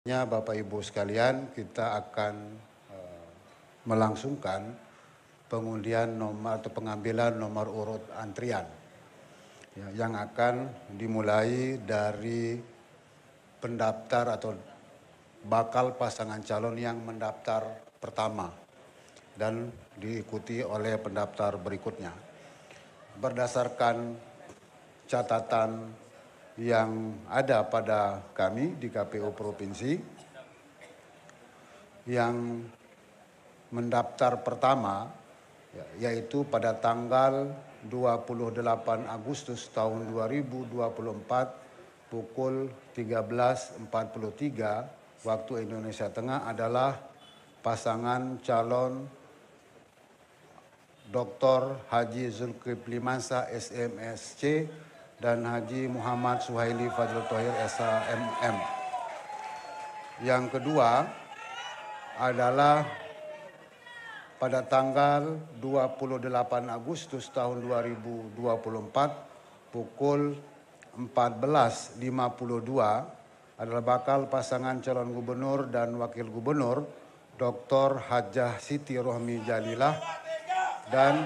Bapak Ibu sekalian, kita akan melangsungkan pengundian nomor atau pengambilan nomor urut antrian yang akan dimulai dari pendaftar atau bakal pasangan calon yang mendaftar pertama dan diikuti oleh pendaftar berikutnya. Berdasarkan catatan yang ada pada kami di KPU Provinsi, yang mendaftar pertama yaitu pada tanggal 28 Agustus tahun 2024 pukul 13.43 waktu Indonesia Tengah adalah pasangan calon Dr. Haji Zulkifli Mansyah SMSC dan Haji Muhammad Suhaili Fadil Thohir SHMM. Yang kedua adalah pada tanggal 28 Agustus tahun 2024 pukul 14.52 adalah bakal pasangan calon gubernur dan wakil gubernur Dr. Hajah Siti Rohmi Jalilah dan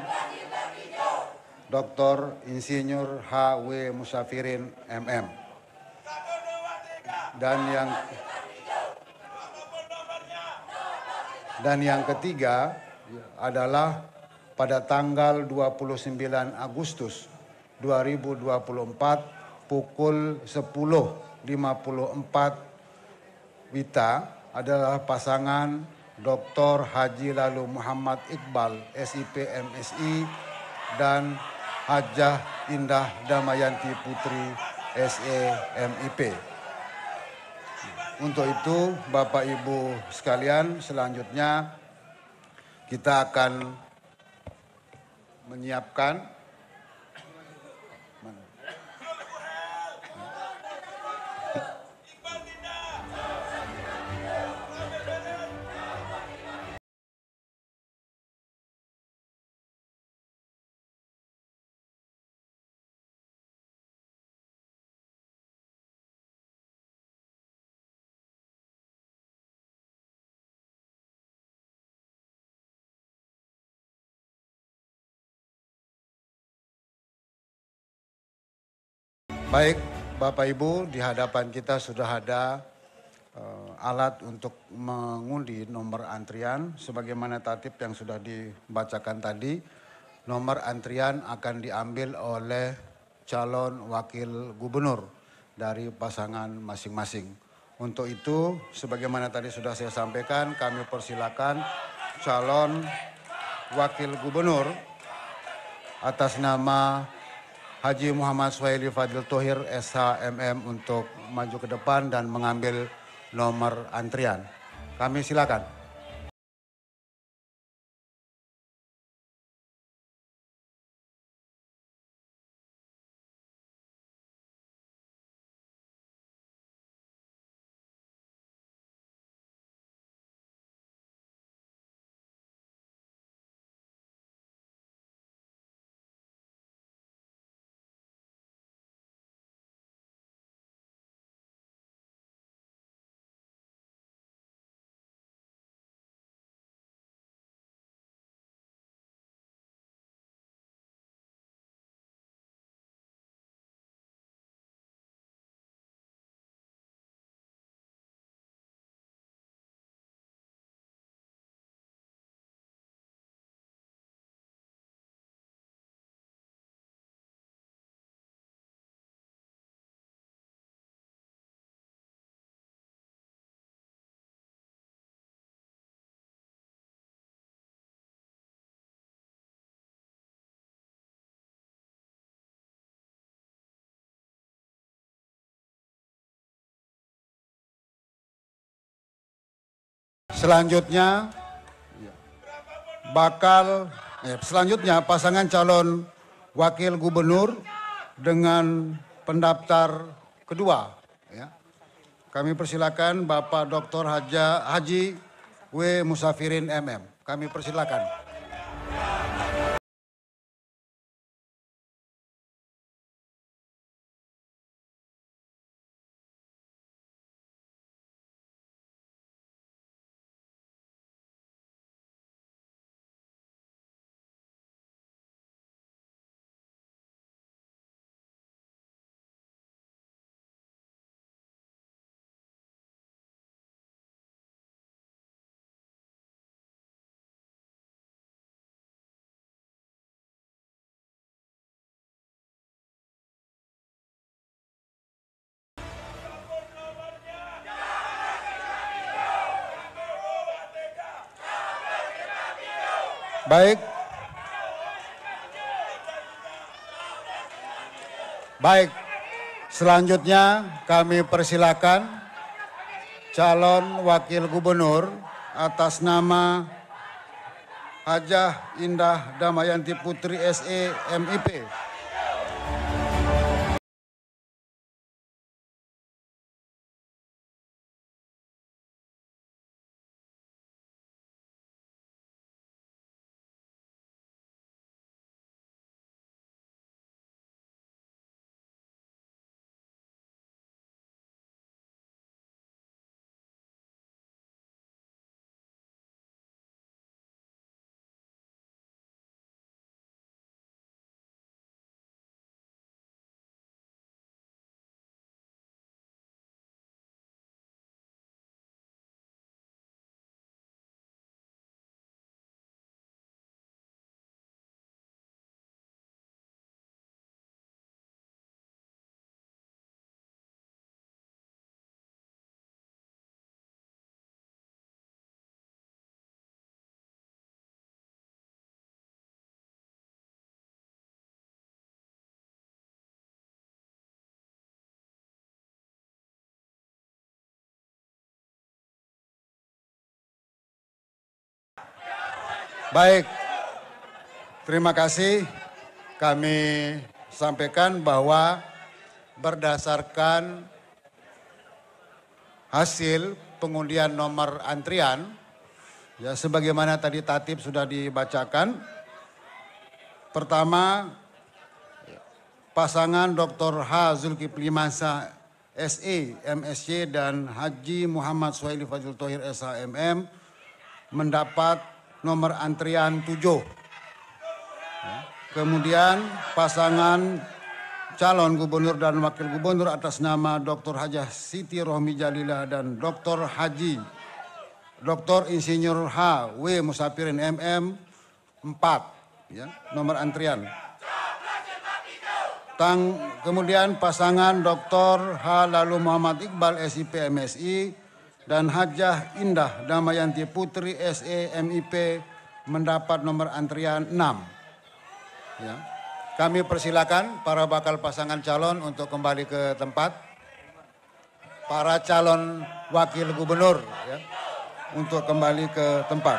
Dr. Insinyur H.W. Musafirin MM. Dan yang ketiga adalah pada tanggal 29 Agustus 2024 pukul 10.54 WITA adalah pasangan Dr. Haji Lalu Muhammad Iqbal SIP MSI dan Hajah Indah Damayanti Putri SE MIP. Untuk itu, Bapak Ibu sekalian, selanjutnya kita akan menyiapkan baik, Bapak Ibu, di hadapan kita sudah ada alat untuk mengundi nomor antrian. Sebagaimana tatip yang sudah dibacakan tadi, nomor antrian akan diambil oleh calon wakil gubernur dari pasangan masing-masing. Untuk itu, sebagaimana tadi sudah saya sampaikan, kami persilakan calon wakil gubernur atas nama Haji Muhammad Suhaili Fadil Thohir SHMM untuk maju ke depan dan mengambil nomor antrian. Kami silakan. Selanjutnya pasangan calon wakil gubernur dengan pendaftar kedua. Kami persilakan Bapak Dr. Haji W. Musafirin MM. Kami persilakan. Baik. Baik. Selanjutnya kami persilakan calon wakil gubernur atas nama Hajah Indah Damayanti Putri SE MIP. Baik, terima kasih. Kami sampaikan bahwa berdasarkan hasil pengundian nomor antrian, ya sebagaimana tadi tatip sudah dibacakan. Pertama, pasangan Dr. H. Zulkifli Mansyah SE MSC dan Haji Muhammad Suhaili Fadil Thohir SHMM mendapat nomor antrian 7. Kemudian pasangan calon gubernur dan wakil gubernur atas nama Dr. Hajah Siti Rohmi Jalilah dan Dr. Haji Dr. Insinyur H. W. Musapirin MM 4, ya, nomor antrian. Kemudian pasangan Dr. H. Lalu Muhammad Iqbal SIP MSI dan Hajah Indah Damayanti Putri SE MIP mendapat nomor antrian 6. Ya. Kami persilakan para bakal pasangan calon untuk kembali ke tempat. Para calon wakil gubernur, ya, untuk kembali ke tempat.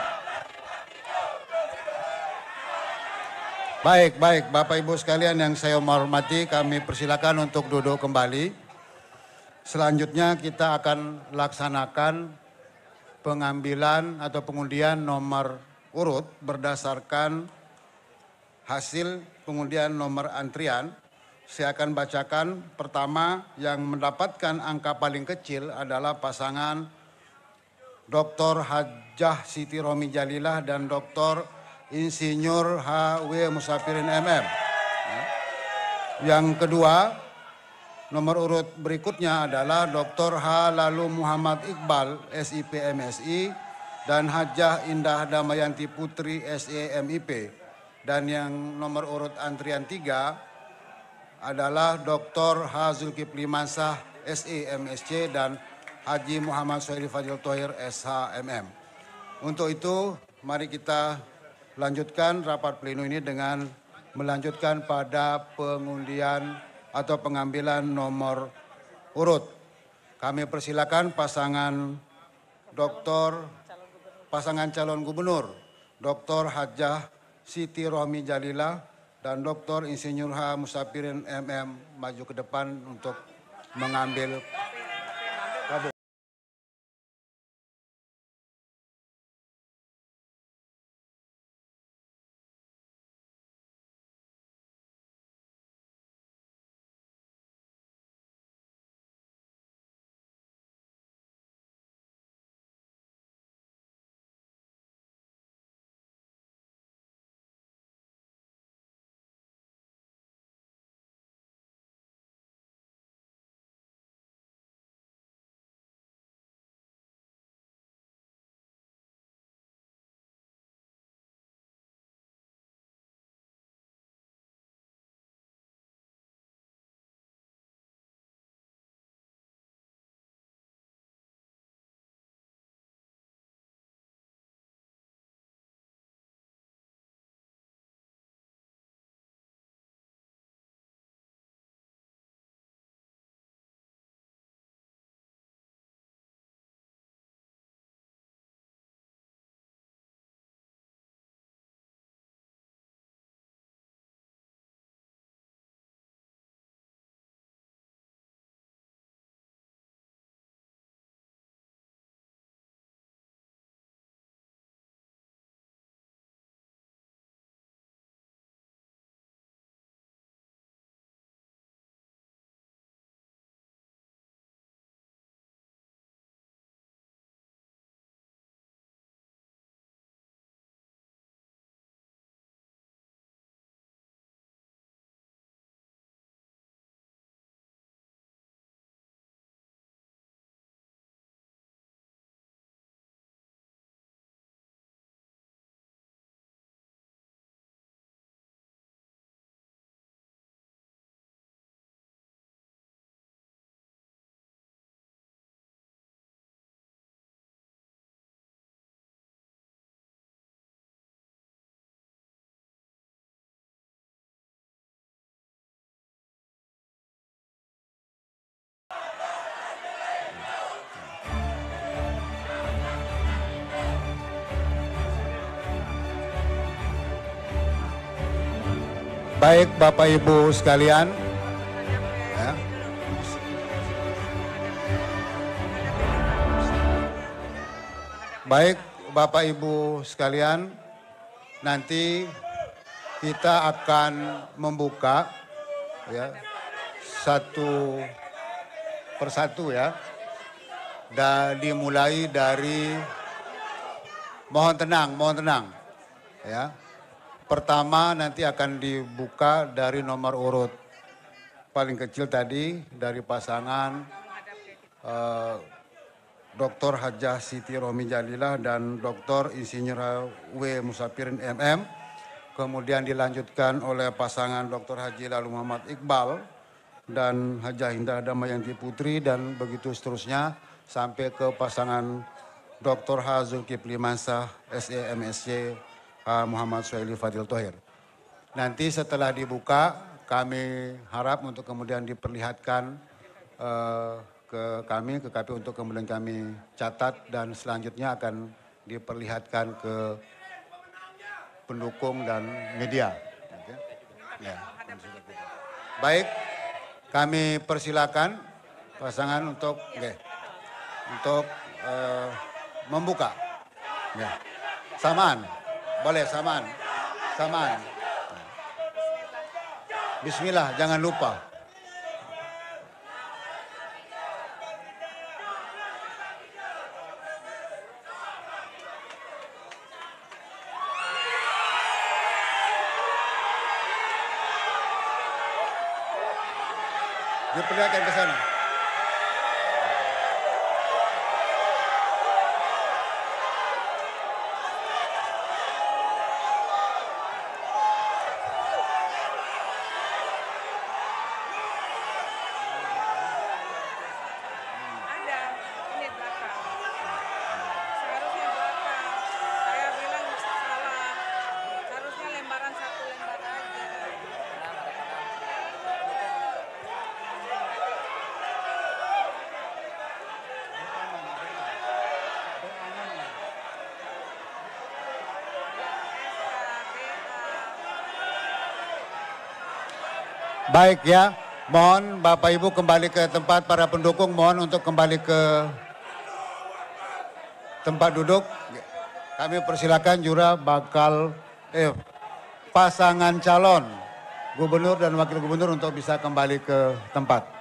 Baik, Bapak Ibu sekalian yang saya hormati, kami persilakan untuk duduk kembali. Selanjutnya kita akan laksanakan pengambilan atau pengundian nomor urut berdasarkan hasil pengundian nomor antrian. Saya akan bacakan pertama yang mendapatkan angka paling kecil adalah pasangan Dr. Hajah Siti Rohmi Jalilah dan Dr. Insinyur H. W. Musapirin MM. Yang kedua, nomor urut berikutnya adalah Dr. H. Lalu Muhammad Iqbal SIP MSI dan Hajah Indah Damayanti Putri SE MIP. Dan yang nomor urut antrian 3 adalah Dr. H. Zulkifli Mansyah SE MSC dan Haji Muhammad Suhaili Fadil Thohir SHMM. Untuk itu, mari kita lanjutkan rapat pleno ini dengan melanjutkan pada pengundian atau pengambilan nomor urut. Kami persilakan pasangan calon gubernur, Dr. Hajah Siti Rohmi Jalilah dan Dr. Insinyur H. Musapirin MM maju ke depan untuk mengambil Baik Bapak Ibu sekalian, ya. Baik Bapak Ibu sekalian, nanti kita akan membuka ya satu persatu ya. Dan dimulai dari mohon tenang ya. Pertama nanti akan dibuka dari nomor urut paling kecil tadi dari pasangan Dr. Hajah Siti Romi Jalilah dan Dr. Insinyur W. Musafirin MM. Kemudian dilanjutkan oleh pasangan Dr. Haji Lalu Muhammad Iqbal dan Hajah Indah Damayanti Putri dan begitu seterusnya sampai ke pasangan Dr. H. Zulkifli Mansah SE MSc Muhammad Suhaili Fadil Thohir. Nanti setelah dibuka kami harap untuk kemudian diperlihatkan ke KPU untuk kemudian kami catat dan selanjutnya akan diperlihatkan ke pendukung dan media. Ya. Baik, kami persilakan pasangan untuk membuka. Ya. Samaan, boleh samaan. Bismillah, jangan lupa. Diperlihatkan ke sana. Baik ya, mohon Bapak Ibu kembali ke tempat, para pendukung mohon untuk kembali ke tempat duduk. Kami persilakan juga pasangan calon gubernur dan wakil gubernur untuk bisa kembali ke tempat.